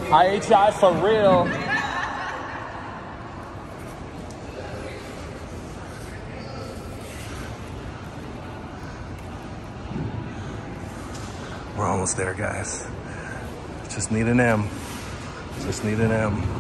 IHI for real. We're almost there, guys. Just need an M. Just need an M.